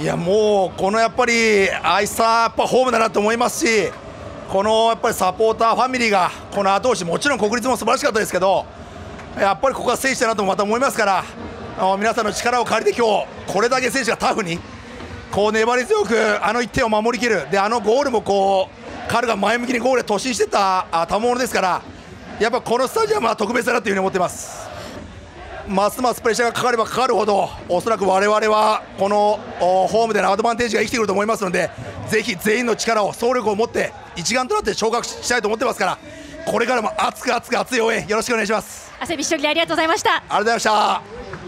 いやもうこのやっぱり愛さやっぱホームだなと思いますし、このやっぱりサポーターファミリーがこの後押し、もちろん国立も素晴らしかったですけど、やっぱりここは聖地だなとまた思いますから、皆さんの力を借りて今日これだけ選手がタフにこう粘り強く1点を守りきる、でゴールもこう彼が前向きにゴールで突進してた賜物ですから、やっぱこのスタジアムは特別だなというふうに思ってます。ますますプレッシャーがかかればかかるほど、おそらく我々はこのホームでのアドバンテージが生きてくると思いますので、ぜひ全員の力を総力を持って一丸となって昇格したいと思ってますから、これからも熱く熱く熱い応援よろしくお願いします。 汗びっしょりでありがとうございました。 ありがとうございました。